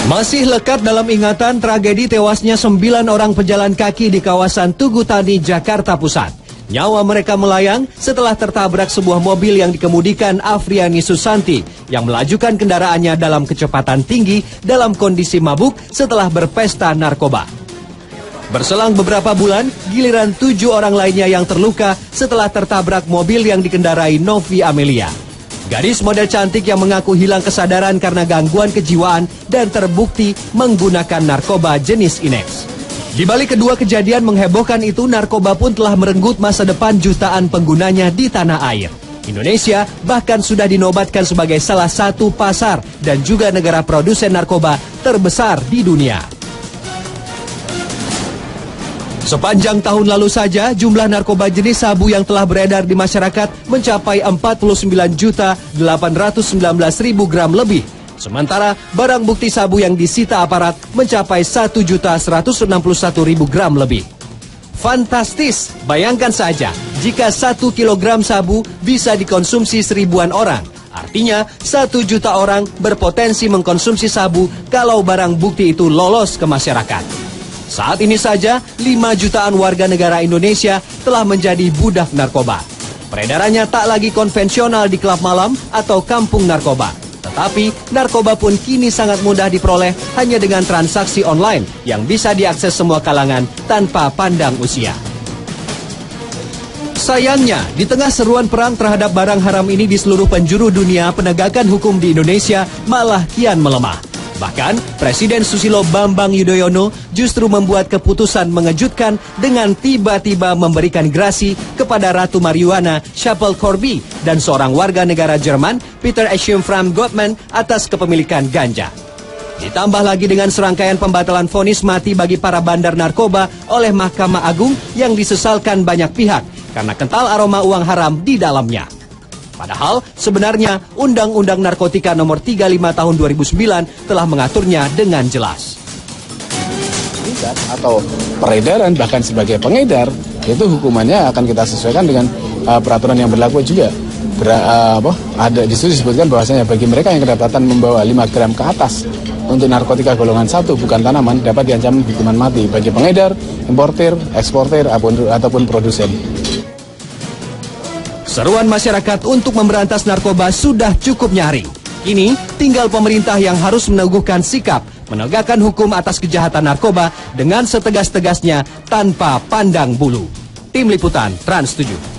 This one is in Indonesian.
Masih lekat dalam ingatan tragedi tewasnya 9 orang pejalan kaki di kawasan Tugu Tani, Jakarta Pusat. Nyawa mereka melayang setelah tertabrak sebuah mobil yang dikemudikan Afriani Susanti yang melajukan kendaraannya dalam kecepatan tinggi dalam kondisi mabuk setelah berpesta narkoba. Berselang beberapa bulan, giliran 7 orang lainnya yang terluka setelah tertabrak mobil yang dikendarai Novi Amelia. Gadis model cantik yang mengaku hilang kesadaran karena gangguan kejiwaan dan terbukti menggunakan narkoba jenis Inex. Di balik kedua kejadian menghebohkan itu, narkoba pun telah merenggut masa depan jutaan penggunanya di tanah air. Indonesia bahkan sudah dinobatkan sebagai salah satu pasar dan juga negara produsen narkoba terbesar di dunia. Sepanjang tahun lalu saja, jumlah narkoba jenis sabu yang telah beredar di masyarakat mencapai 49.819.000 gram lebih. Sementara barang bukti sabu yang disita aparat mencapai 1.161.000 gram lebih. Fantastis, bayangkan saja jika 1 kilogram sabu bisa dikonsumsi 1000-an orang. Artinya 1 juta orang berpotensi mengkonsumsi sabu kalau barang bukti itu lolos ke masyarakat. Saat ini saja, 5 jutaan warga negara Indonesia telah menjadi budak narkoba. Peredarannya tak lagi konvensional di klub malam atau kampung narkoba. Tetapi, narkoba pun kini sangat mudah diperoleh hanya dengan transaksi online yang bisa diakses semua kalangan tanpa pandang usia. Sayangnya, di tengah seruan perang terhadap barang haram ini di seluruh penjuru dunia, penegakan hukum di Indonesia malah kian melemah. Bahkan, Presiden Susilo Bambang Yudhoyono justru membuat keputusan mengejutkan dengan tiba-tiba memberikan grasi kepada Ratu Marijuana Chapel Corby dan seorang warga negara Jerman, Peter Eschenfram Gottman, atas kepemilikan ganja. Ditambah lagi dengan serangkaian pembatalan vonis mati bagi para bandar narkoba oleh Mahkamah Agung yang disesalkan banyak pihak karena kental aroma uang haram di dalamnya. Padahal sebenarnya Undang-Undang Narkotika Nomor 35 Tahun 2009 telah mengaturnya dengan jelas. Atau peredaran bahkan sebagai pengedar itu hukumannya akan kita sesuaikan dengan peraturan yang berlaku juga. Ada di situ disebutkan bahwasanya bagi mereka yang kedapatan membawa 5 gram ke atas untuk narkotika golongan 1 bukan tanaman dapat diancam hukuman mati bagi pengedar, importir, eksportir ataupun produsen. Seruan masyarakat untuk memberantas narkoba sudah cukup nyaring. Kini tinggal pemerintah yang harus meneguhkan sikap, menegakkan hukum atas kejahatan narkoba dengan setegas-tegasnya tanpa pandang bulu. Tim Liputan Trans 7.